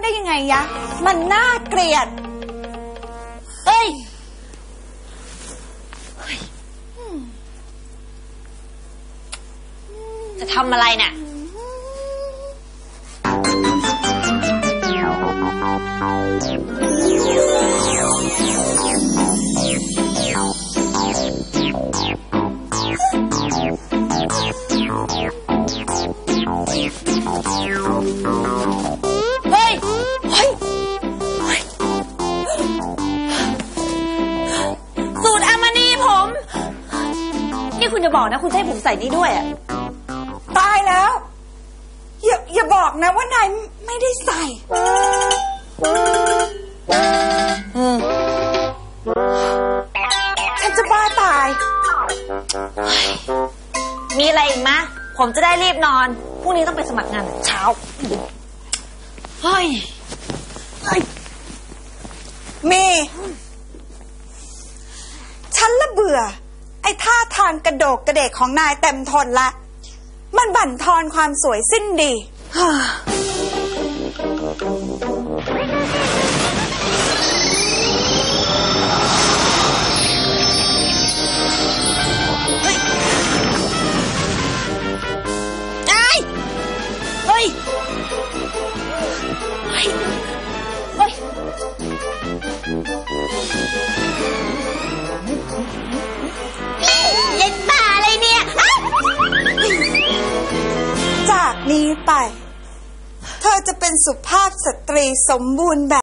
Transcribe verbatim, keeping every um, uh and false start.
ได้ยังไงยะมันน่าเกลียดเอ้ยจะทำอะไรเนี่ยเฮ้ยเฮ้ยสูตรอามานีผมนี่คุณจะบอกนะคุณจะให้ผมใส่นี่ด้วยอ่ะตายแล้วอย่าอย่าบอกนะว่านายไม่ได้ใส่ฉันจะบ้าตายมีอะไรอีกมะผมจะได้รีบนอนพรุ่งนี้ต้องไปสมัครงานแต่เช้าเฮ้ยมีฉันละเบื่อไอ้ท่าทางกระโดกกระเดกของนายเต็มทนละมันบั่นทอนความสวยสิ้นดีเฮ้ยเฮ้ยเฮ้ยเย็นป่าอะไรเนี่ยจากนี้ไปเธอจะเป็นสุภาพสตรีสมบูรณ์แบบ